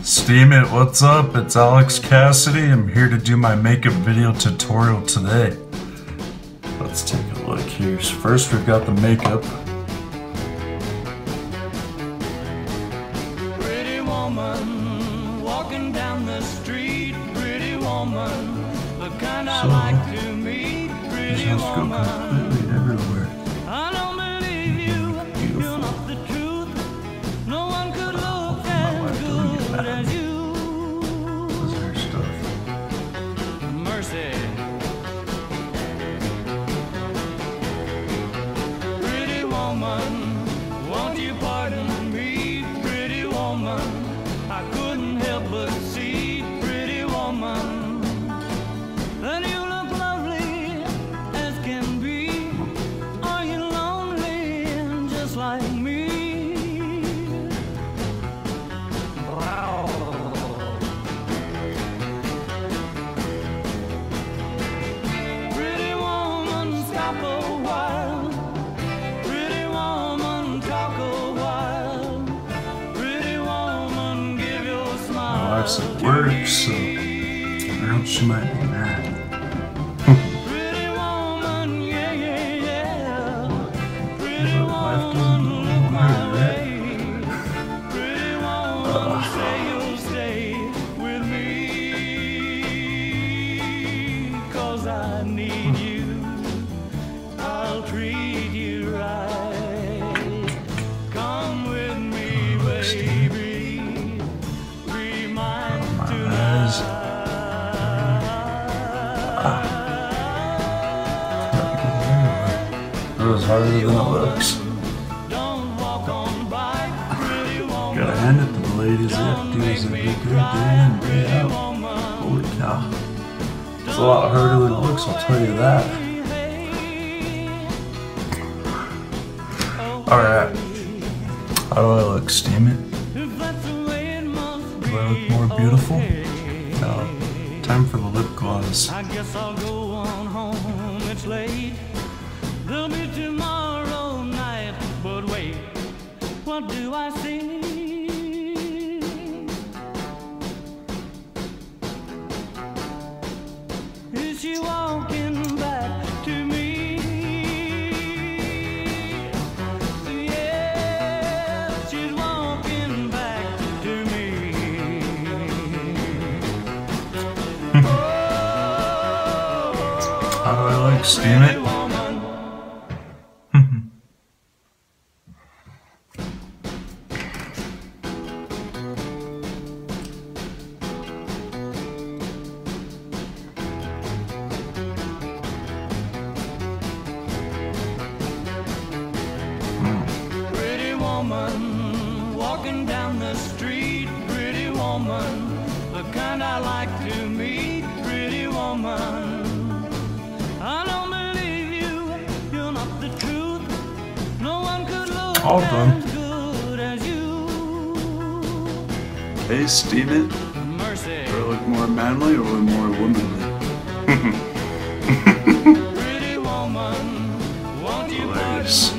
Steam it, what's up? It's Alex Cassidy. I'm here to do my makeup video tutorial today. Let's take a look here. So first we've got the makeup. Pretty woman, walking down the street, pretty woman, the kind I like to meet, pretty woman. Completely everywhere. I don't believe you, you're not the truth. No one could look as good as you. This is her stuff. Mercy. Pretty woman, won't you pardon me, pretty woman? I couldn't help but see, pretty woman, that you look lovely as can be. Are you lonely just like me? Pretty woman, stop a while. Pretty woman, talk a while. Pretty woman, give your smile. My wife's at work, so I hope she might be mad. Pretty woman, yeah, yeah, yeah. Pretty But life woman, doesn't look my matter, way. Pretty woman, say you'll stay with me. 'Cause I need you. I'll treat you right. Come with me, baby. Be mine My tonight. eyes. It was harder than it looks. Don't walk on by, pretty woman. Gotta hand it to the ladies. They have to do this every good day in, day out. Holy cow. It's a lot harder than it looks, I'll tell you that. Alright. How do I look? Steam it? Do I look more beautiful? No. Time for the lip gloss. I guess I'll go on home, it's late. There'll be tomorrow night, but wait, what do I see? Is she walking back to me? Yes, she's walking back to me. How do I look? Steam it? Pretty woman, walking down the street, pretty woman, the kind I like to meet, pretty woman. I don't believe you, you're not the truth. No one could look All done. as good as you. Hey, steam it? Mercy. Do I look more manly or more womanly? Pretty woman, won't you Hilarious. pardon